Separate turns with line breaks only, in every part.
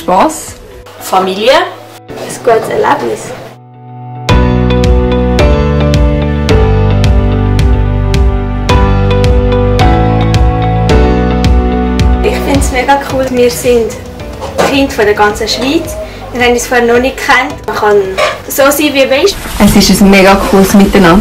Spass.
Familie.
Ein gutes Erlebnis. Ich finde es mega cool. Wir sind Kinder von der ganzen Schweiz. Wir haben uns vorher noch nicht gekannt. Man kann so sein, wie man ist.
Es war ein mega cooles Miteinander.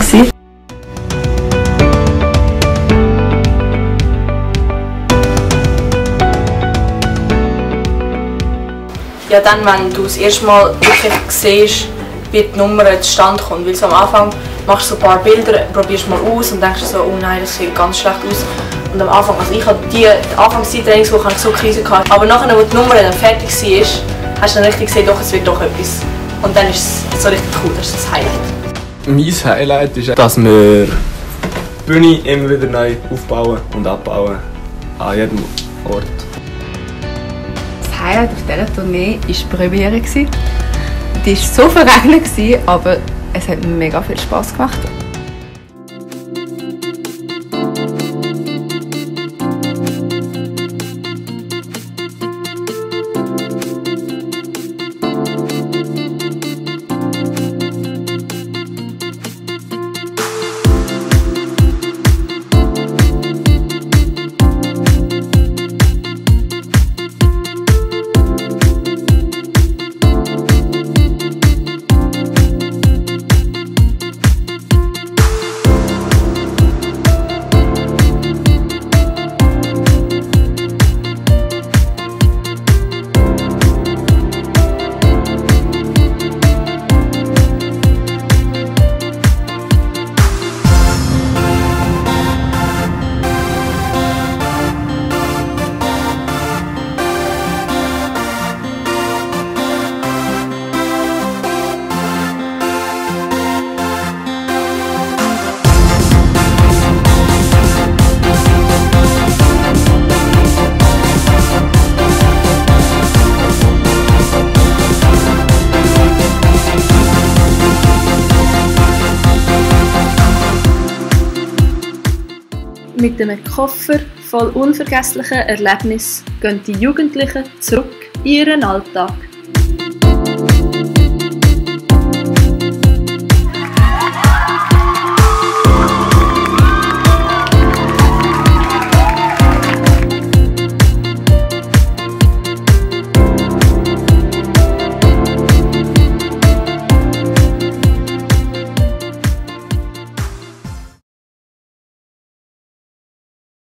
Ja, dann, wenn du das erste Mal wirklich siehst, wie die Nummer zustande kommt. Weil so am Anfang machst du so ein paar Bilder, probierst mal aus und denkst so, oh nein, das sieht ganz schlecht aus. Und am Anfang, also ich hatte die Anfangszeit-Trainingswoche so eine Krise gehabt. Aber nachher, als die Nummer dann fertig war, hast du dann richtig gesehen, doch, es wird doch etwas. Und dann ist es so richtig cool, das ist das Highlight.
Mein Highlight ist, dass wir die Bühne immer wieder neu aufbauen und abbauen. An jedem Ort.
Das Highlight auf dieser Tournee war die Premiere. Die war so verregnet, aber es hat mega viel Spass gemacht.
Mit einem Koffer voll unvergesslichen Erlebnissen gehen die Jugendlichen zurück in ihren Alltag.